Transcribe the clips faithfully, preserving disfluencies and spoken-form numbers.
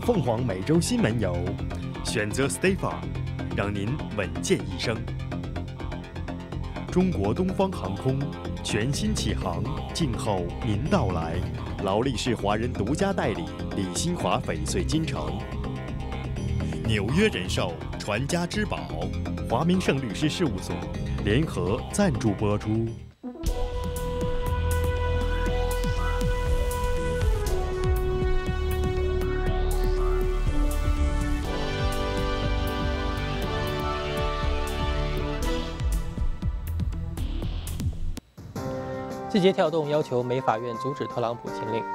凤凰美洲新门游，选择 Stay Farm， 让您稳健一生。中国东方航空全新启航，静候您到来。劳力士华人独家代理李新华翡翠金城。纽约人寿传家之宝，华明盛律师事务所联合赞助播出。 字节跳动要求美法院阻止特朗普禁令。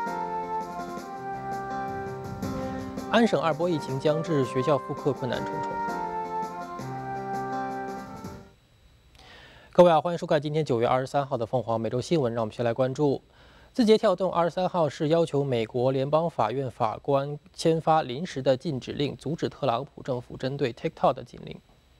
安省二波疫情将至，学校复课困难重重。各位好，欢迎收看今天九月二十三号的凤凰美洲新闻。让我们先来关注，字节跳动二十三号是要求美国联邦法院法官签发临时的禁止令，阻止特朗普政府针对 TikTok 的禁令。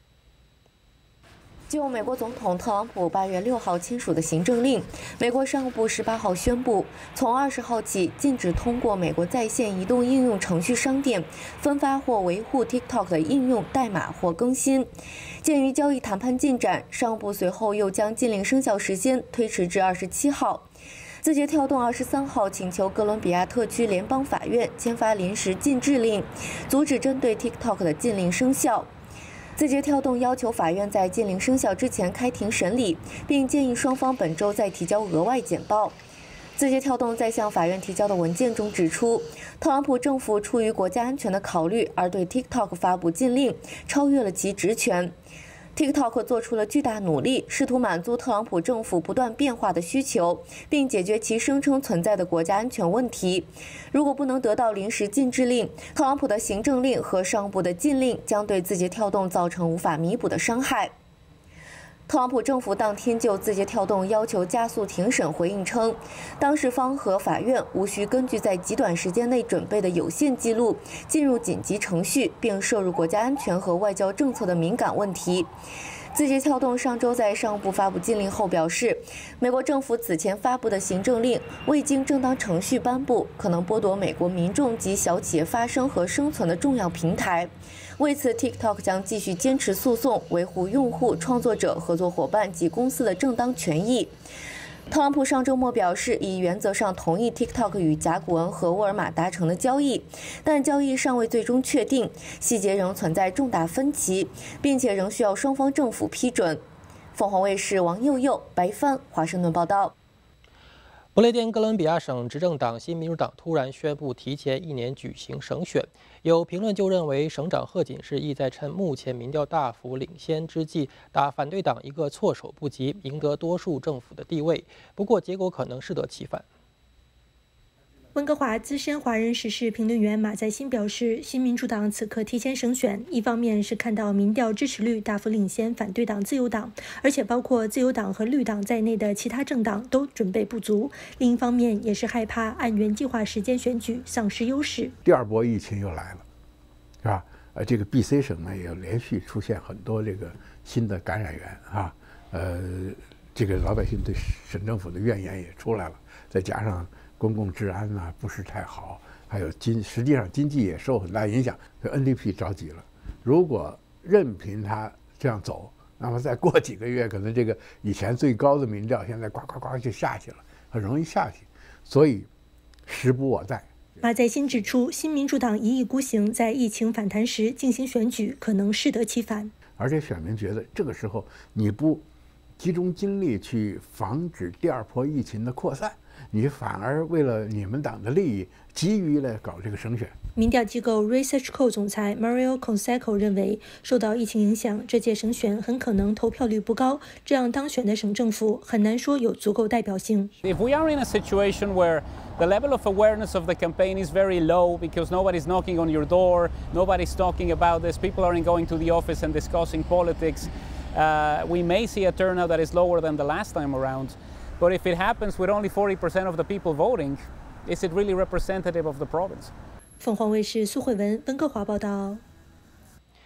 就美国总统特朗普八月六号签署的行政令，美国商务部十八号宣布，从二十号起禁止通过美国在线移动应用程序商店分发或维护 TikTok 的应用代码或更新。鉴于交易谈判进展，商务部随后又将禁令生效时间推迟至二十七号。字节跳动二十三号请求哥伦比亚特区联邦法院签发临时禁制令，阻止针对 TikTok 的禁令生效。字节跳动要求法院在禁令生效之前开庭审理，并建议双方本周再提交额外简报。字节跳动在向法院提交的文件中指出，特朗普政府出于国家安全的考虑而对 TikTok 发布禁令，超越了其职权。TikTok 做出了巨大努力，试图满足特朗普政府不断变化的需求，并解决其声称存在的国家安全问题。如果不能得到临时禁制令，特朗普的行政令和商务部的禁令将对字节跳动造成无法弥补的伤害。特朗普政府当天就字节跳动要求加速庭审回应称，当事方和法院无需根据在极短时间内准备的有限记录进入紧急程序，并涉入国家安全和外交政策的敏感问题。字节跳动上周在商务部发布禁令后表示，美国政府此前发布的行政令未经正当程序颁布，可能剥夺美国民众及小企业发声和生存的重要平台。为此 ，TikTok 将继续坚持诉讼，维护用户、创作者、合作伙伴及公司的正当权益。特朗普上周末表示，已原则上同意 TikTok 与甲骨文和沃尔玛达成的交易，但交易尚未最终确定，细节仍存在重大分歧，并且仍需要双方政府批准。凤凰卫视王佑佑、白帆华盛顿报道。 不列颠哥伦比亚省执政党新民主党突然宣布提前一年举行省选，有评论就认为省长贺锦士意在趁目前民调大幅领先之际，打反对党一个措手不及，赢得多数政府的地位。不过结果可能适得其反。 温哥华资深华人时事评论员马在新表示，新民主党此刻提前省选，一方面是看到民调支持率大幅领先反对党自由党，而且包括自由党和绿党在内的其他政党都准备不足；另一方面也是害怕按原计划时间选举丧失优势。 第二波疫情又来了，是吧？呃，这个 B C 省呢也连续出现很多这个新的感染源啊，呃，这个老百姓对省政府的怨言也出来了，再加上公共治安呢、啊、不是太好，还有经实际上经济也受很大影响，所以 N D P 着急了。如果任凭他这样走，那么再过几个月，可能这个以前最高的民调现在呱呱呱就下去了，很容易下去。所以时不我待。 马在新指出，新民主党一意孤行，在疫情反弹时进行选举，可能适得其反。 而且选民觉得这个时候你不集中精力去防止第二波疫情的扩散，你反而为了你们党的利益，急于来搞这个省选。 民调机构 ResearchCo 总裁 Mario Conseco 认为，受到疫情影响，这届省选很可能投票率不高，这样当选的省政府很难说有足够代表性。 If we are in a situation where the level of awareness of the campaign is very low because nobody's knocking on your door, nobody's talking about this, people aren't going to the office and discussing politics, uh, we may see a turnout that is lower than the last time around. But if it happens with only forty percent of the people voting, is it really representative of the province? 凤凰卫视苏慧文温哥华报道。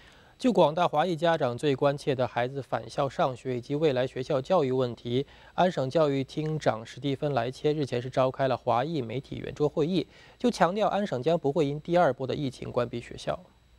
就广大华裔家长最关切的孩子返校上学以及未来学校教育问题，安省教育厅长史蒂芬·莱切日前是召开了华裔媒体圆桌会议，就强调安省将不会因第二波的疫情关闭学校。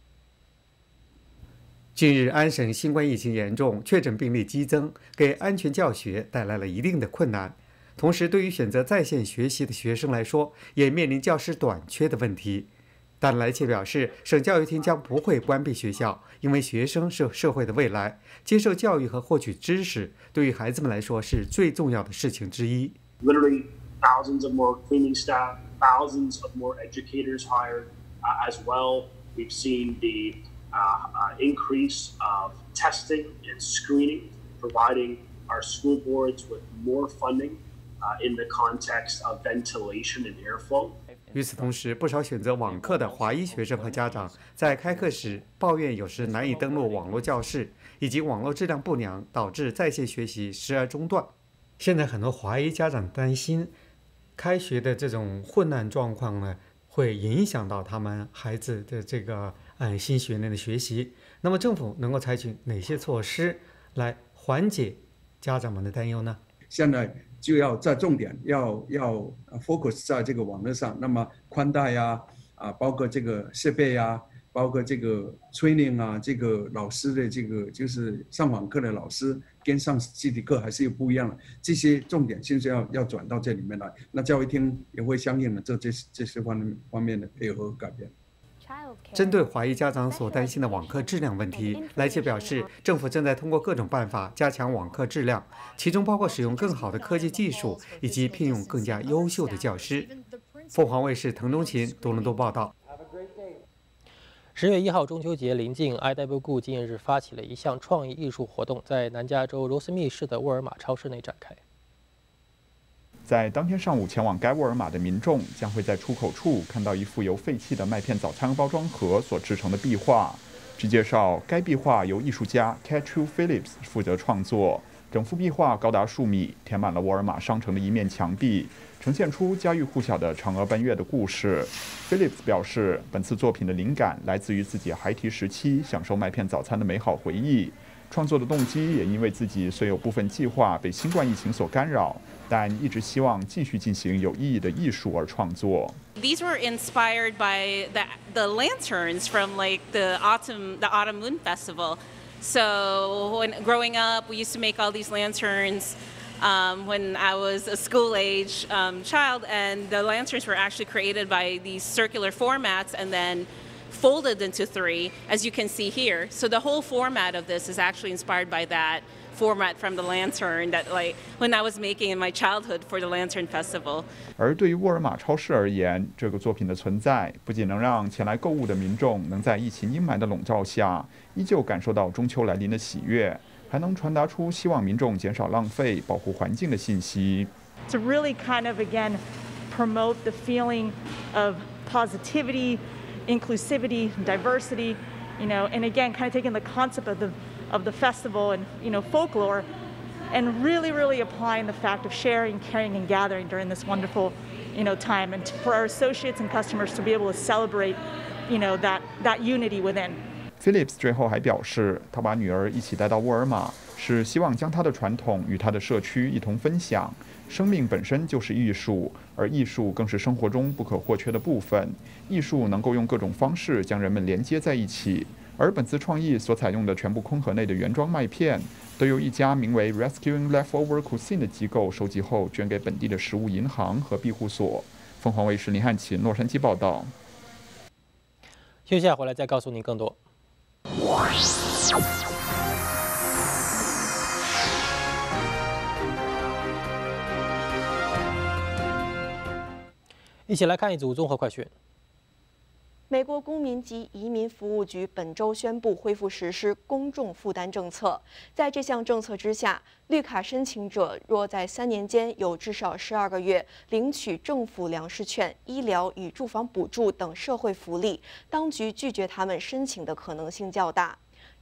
近日，安省新冠疫情严重，确诊病例激增，给安全教学带来了一定的困难。同时，对于选择在线学习的学生来说，也面临教师短缺的问题。但莱切表示，省教育厅将不会关闭学校，因为学生是社会的未来，接受教育和获取知识对于孩子们来说是最重要的事情之一。 Literally, thousands of more cleaning staff, thousands of more educators hired uh, as well. We've seen the uh, uh, increase of testing and screening, providing our school boards with more funding uh, in the context of ventilation and airflow. 与此同时，不少选择网课的华裔学生和家长在开课时抱怨有时难以登录网络教室，以及网络质量不良，导致在线学习时而中断。现在很多华裔家长担心，开学的这种混乱状况呢，会影响到他们孩子的这个嗯新学年的学习。那么政府能够采取哪些措施来缓解家长们的担忧呢？ 现在就要在重点要要 focus 在这个网络上，那么宽带呀，啊，包括这个设备呀，包括这个 training 啊，这个老师的这个就是上网课的老师跟上实体课还是有不一样的，这些重点性是要要转到这里面来。那教育厅也会相应的做这这些方面方面的配合和改变。 针对华裔家长所担心的网课质量问题，莱切表示，政府正在通过各种办法加强网课质量，其中包括使用更好的科技技术以及聘用更加优秀的教师。凤凰卫视滕中勤多伦多报道。 十月一号中秋节临近 ，I W G 近日发起了一项创意艺术活动，在南加州罗斯密市的沃尔玛超市内展开。 在当天上午前往该沃尔玛的民众将会在出口处看到一幅由废弃的麦片早餐包装盒所制成的壁画。据介绍，该壁画由艺术家 Catru Phillips 负责创作。整幅壁画高达数米，填满了沃尔玛商城的一面墙壁，呈现出家喻户晓的嫦娥奔月的故事。Phillips 表示，本次作品的灵感来自于自己孩提时期享受麦片早餐的美好回忆。创作的动机也因为自己虽有部分计划被新冠疫情所干扰，但一直希望继续进行有意义的艺术而创作。 These were inspired by the the lanterns from like the autumn the Autumn Moon Festival. So when growing up, we used to make all these lanterns. Um, when I was a school-age um, child, and the lanterns were actually created by these circular formats and then folded into three, as you can see here. So the whole format of this is actually inspired by that format from the lantern that like when I was making in my childhood for the Lantern Festival. 而对于沃尔玛超市而言，这个作品的存在不仅能让前来购物的民众能在疫情阴霾的笼罩下，依旧感受到中秋来临的喜悦，还能传达出希望民众减少浪费、保护环境的信息。 To really kind of again promote the feeling of positivity, inclusivity, diversity, you know, and again kind of taking the concept of the of the festival and you know folklore, and really really applying the fact of sharing, caring, and gathering during this wonderful, you know, time, and for our associates and customers to be able to celebrate, you know, that that unity within. Phillips 最后还表示，他把女儿一起带到沃尔玛，是希望将他的传统与他的社区一同分享。生命本身就是艺术，而艺术更是生活中不可或缺的部分。艺术能够用各种方式将人们连接在一起。而本次创意所采用的全部空盒内的原装麦片，都由一家名为 Rescuing Leftover Cuisine 的机构收集后捐给本地的食物银行和庇护所。凤凰卫视林汉琴洛杉矶报道。 休息下回来再告诉您更多。一起来看一组综合快讯。 美国公民及移民服务局本周宣布恢复实施公众负担政策。在这项政策之下，绿卡申请者若在三年间有至少十二个月领取政府粮食券、医疗与住房补助等社会福利，当局拒绝他们申请的可能性较大。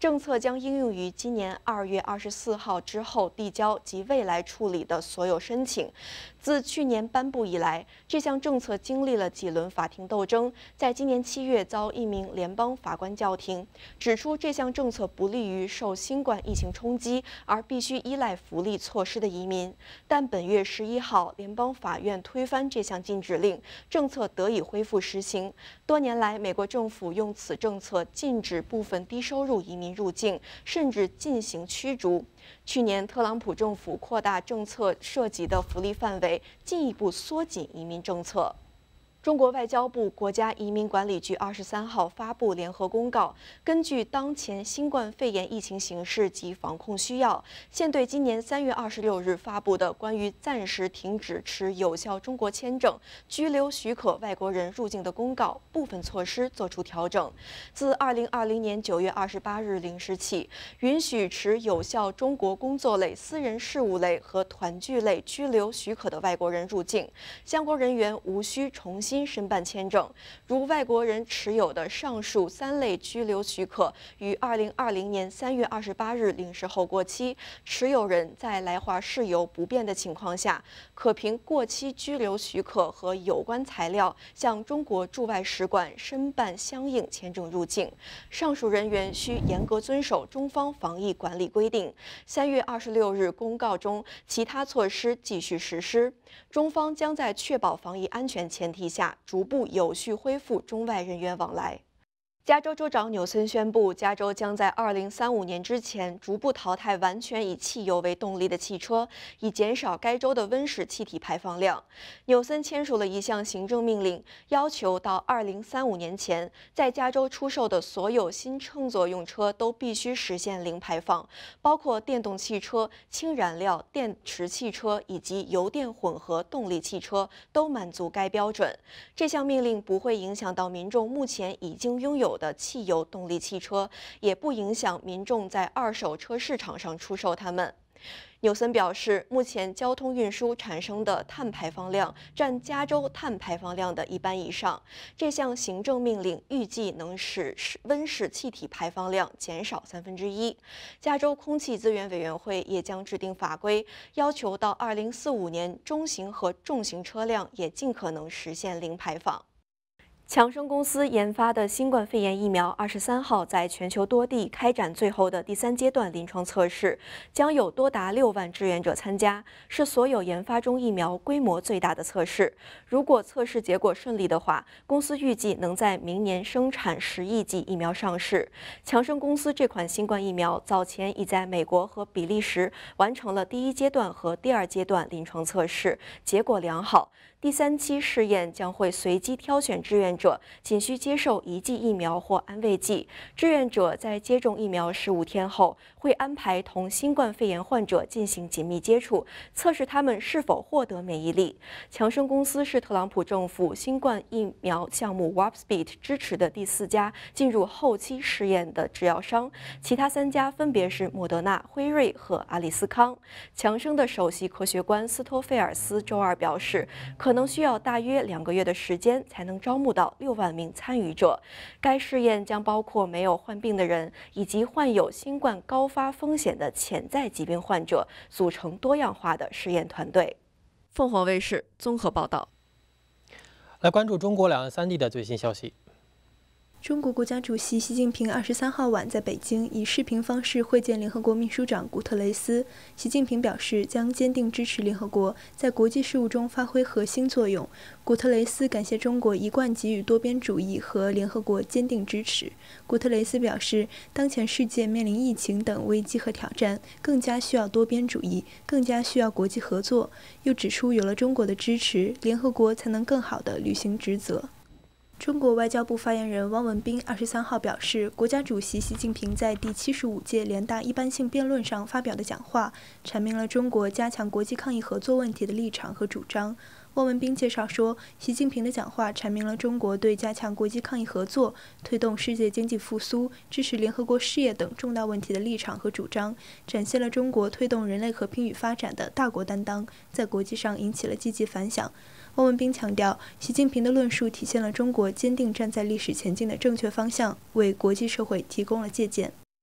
政策将应用于今年二月二十四号之后递交及未来处理的所有申请。自去年颁布以来，这项政策经历了几轮法庭斗争，在今年七月遭一名联邦法官叫停，指出这项政策不利于受新冠疫情冲击而必须依赖福利措施的移民。但本月十一号，联邦法院推翻这项禁止令，政策得以恢复实行。多年来，美国政府用此政策禁止部分低收入移民入境，甚至进行驱逐。去年，特朗普政府扩大政策涉及的福利范围，进一步缩紧移民政策。中国外交部国家移民管理局二十三号发布联合公告，根据当前新冠肺炎疫情形势及防控需要，现对今年三月二十六日发布的关于暂时停止持有效中国签证、居留许可外国人入境的公告部分措施作出调整。自二零二零年九月二十八日零时起，允许持有效中国工作类、私人事务类和团聚类居留许可的外国人入境，相关人员无需重新新申办签证，如外国人持有的上述三类居留许可于二零二零年三月二十八日零时后过期，持有人在来华事由不便的情况下，可凭过期居留许可和有关材料向中国驻外使馆申办相应签证入境。上述人员需严格遵守中方防疫管理规定。三月二十六日公告中，其他措施继续实施。中方将在确保防疫安全前提下，逐步有序恢复中外人员往来。加州州长纽森宣布，加州将在二零三五年之前逐步淘汰完全以汽油为动力的汽车，以减少该州的温室气体排放量。纽森签署了一项行政命令，要求到二零三五年前，在加州出售的所有新乘坐用车都必须实现零排放，包括电动汽车、氢燃料电池汽车以及油电混合动力汽车都满足该标准。这项命令不会影响到民众目前已经拥有的汽油动力汽车，也不影响民众在二手车市场上出售它们。纽森表示，目前交通运输产生的碳排放量占加州碳排放量的一半以上。这项行政命令预计能使温室气体排放量减少三分之一。加州空气资源委员会也将制定法规，要求到二零四五年，中型和重型车辆也尽可能实现零排放。强生公司研发的新冠肺炎疫苗二十三号在全球多地开展最后的第三阶段临床测试，将有多达六万志愿者参加，是所有研发中疫苗规模最大的测试。如果测试结果顺利的话，公司预计能在明年生产十亿剂疫苗上市。强生公司这款新冠疫苗早前已在美国和比利时完成了第一阶段和第二阶段临床测试，结果良好。第三期试验将会随机挑选志愿者，仅需接受一剂疫苗或安慰剂。志愿者在接种疫苗十五天后，会安排同新冠肺炎患者进行紧密接触，测试他们是否获得免疫力。强生公司是特朗普政府新冠疫苗项目 Warp Speed 支持的第四家进入后期试验的制药商，其他三家分别是莫德纳、辉瑞和阿利斯康。强生的首席科学官斯托菲尔斯周二表示，可可能需要大约两个月的时间才能招募到六万名参与者。该试验将包括没有患病的人以及患有新冠高发风险的潜在疾病患者，组成多样化的实验团队。凤凰卫视综合报道。 来关注中国两岸三地的最新消息。 中国国家主席习近平二十三号晚在北京以视频方式会见联合国秘书长古特雷斯。习近平表示将坚定支持联合国在国际事务中发挥核心作用。古特雷斯感谢中国一贯给予多边主义和联合国坚定支持。古特雷斯表示，当前世界面临疫情等危机和挑战，更加需要多边主义，更加需要国际合作。又指出，有了中国的支持，联合国才能更好地履行职责。中国外交部发言人汪文斌二十三号表示，国家主席习近平在第七十五届联大一般性辩论上发表的讲话，阐明了中国加强国际抗疫合作问题的立场和主张。汪文斌介绍说，习近平的讲话阐明了中国对加强国际抗疫合作、推动世界经济复苏、支持联合国事业等重大问题的立场和主张，展现了中国推动人类和平与发展的大国担当，在国际上引起了积极反响。汪文斌强调，习近平的论述体现了中国坚定站在历史前进的正确方向，为国际社会提供了借鉴。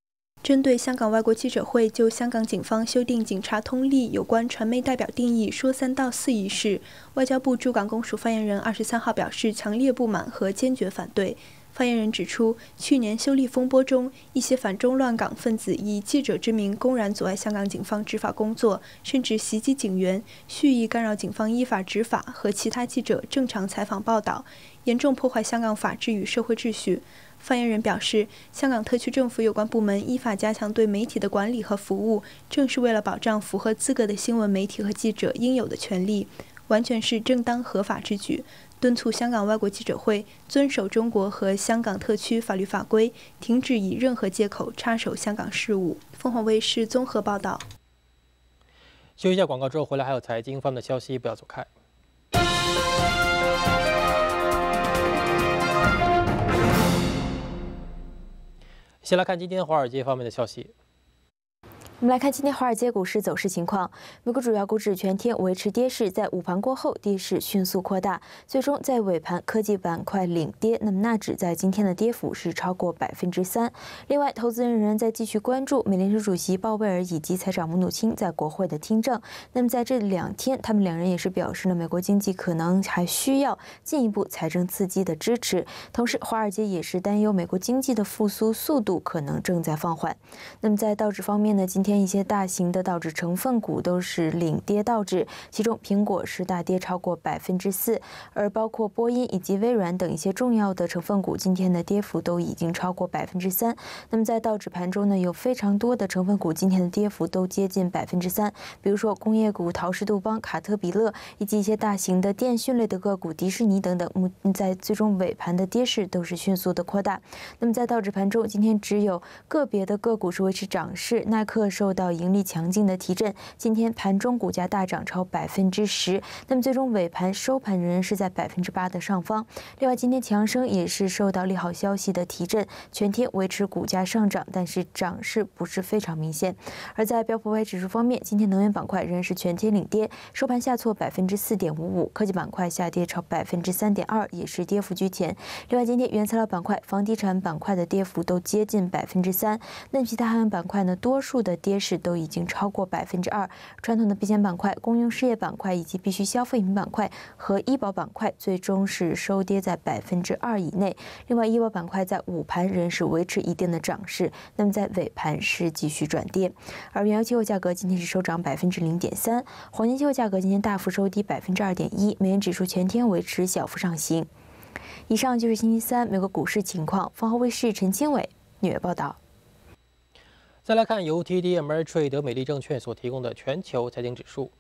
针对香港外国记者会就香港警方修订警察通例有关传媒代表定义说三道四一事，外交部驻港公署发言人二十三号表示强烈不满和坚决反对。发言人指出，去年修例风波中，一些反中乱港分子以记者之名公然阻碍香港警方执法工作，甚至袭击警员，蓄意干扰警方依法执法和其他记者正常采访报道，严重破坏香港法治与社会秩序。发言人表示，香港特区政府有关部门依法加强对媒体的管理和服务，正是为了保障符合资格的新闻媒体和记者应有的权利，完全是正当合法之举。敦促香港外国记者会遵守中国和香港特区法律法规，停止以任何借口插手香港事务。凤凰卫视综合报道。 休息一下广告之后回来，还有财经方面的消息，不要走开。先来看今天华尔街方面的消息。 我们来看今天华尔街股市走势情况。美国主要股指全天维持跌势，在午盘过后，跌势迅速扩大，最终在尾盘科技板块领跌。那么纳指在今天的跌幅是超过百分之三。另外，投资人仍然在继续关注美联储主席鲍威尔以及财长姆努钦在国会的听证。那么在这两天，他们两人也是表示了美国经济可能还需要进一步财政刺激的支持。同时，华尔街也是担忧美国经济的复苏速度可能正在放缓。那么在道指方面呢，今天天一些大型的道指成分股都是领跌道指，其中苹果是大跌超过百分之四，而包括波音以及微软等一些重要的成分股，今天的跌幅都已经超过百分之三。那么在道指盘中呢，有非常多的成分股今天的跌幅都接近百分之三，比如说工业股陶氏杜邦、卡特彼勒，以及一些大型的电讯类的个股迪士尼等等，在最终尾盘的跌势都是迅速的扩大。那么在道指盘中，今天只有个别的个股是维持涨势，耐克受到盈利强劲的提振，今天盘中股价大涨超百分之十，那么最终尾盘收盘仍然是在百分之八的上方。另外，今天强生也是受到利好消息的提振，全天维持股价上涨，但是涨势不是非常明显。而在标普五百指数方面，今天能源板块仍然是全天领跌，收盘下挫百分之四点五五，科技板块下跌超百分之三点二，也是跌幅居前。另外，今天原材料板块、房地产板块的跌幅都接近百分之三，那其他海洋板块呢，多数的跌势都已经超过百分之二。传统的避险板块、公用事业板块以及必需消费品板块和医保板块最终是收跌在百分之二以内。另外，医保板块在午盘仍是维持一定的涨势，那么在尾盘是继续转跌。而原油期货价格今天是收涨百分之零点三，黄金期货价格今天大幅收低百分之二点一，美元指数全天维持小幅上行。以上就是星期三美国股市情况。凤凰卫视陈清伟纽约报道。 再来看由 T D Ameritrade 德美利证券所提供的全球财经指数。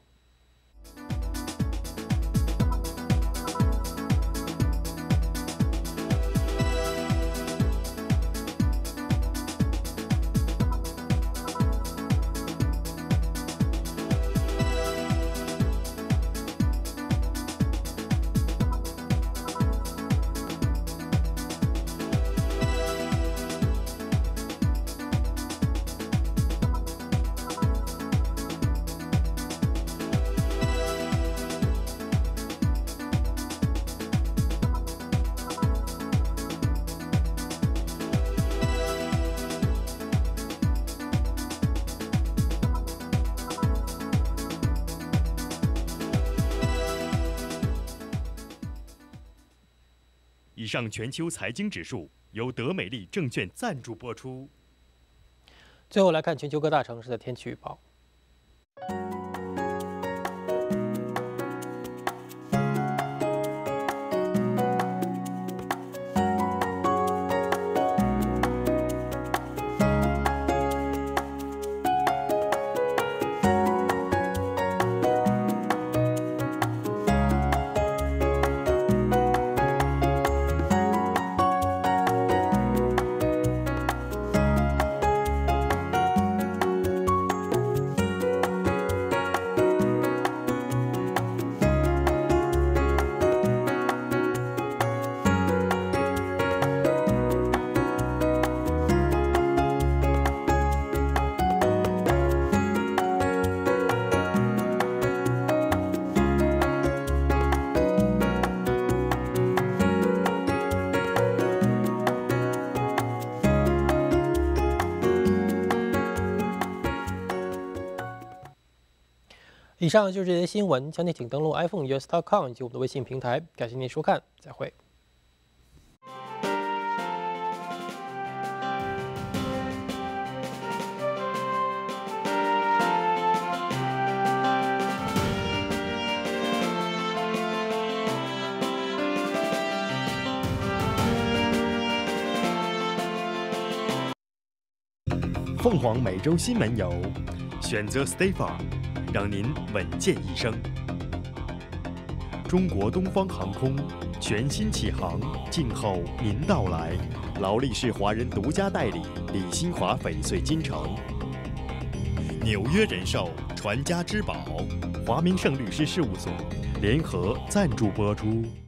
以上全球财经指数由德美利证券赞助播出。 最后来看全球各大城市的天气预报。 以上就是这些新闻，详情请登录 iphone u s dot com 以及我们的微信平台。感谢您收看，再会。 凤凰美洲新门游，选择 Stay Farm， 让您稳健一生。中国东方航空全新启航，静候您到来。劳力士华人独家代理李新华翡翠金城。纽约人寿传家之宝，华明盛律师事务所联合赞助播出。